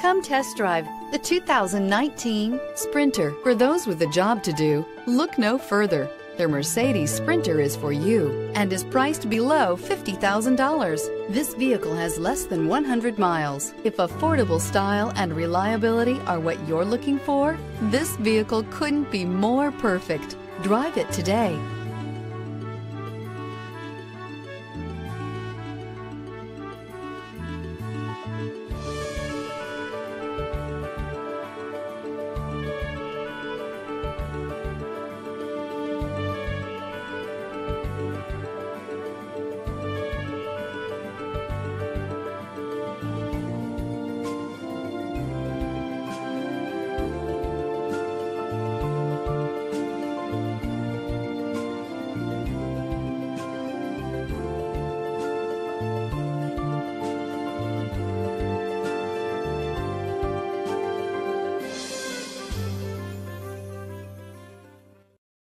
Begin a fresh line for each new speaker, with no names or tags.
Come test drive the 2019 Sprinter. For those with a job to do, look no further. The Mercedes Sprinter is for you and is priced below $50,000. This vehicle has less than 100 miles. If affordable style and reliability are what you're looking for, this vehicle couldn't be more perfect. Drive it today.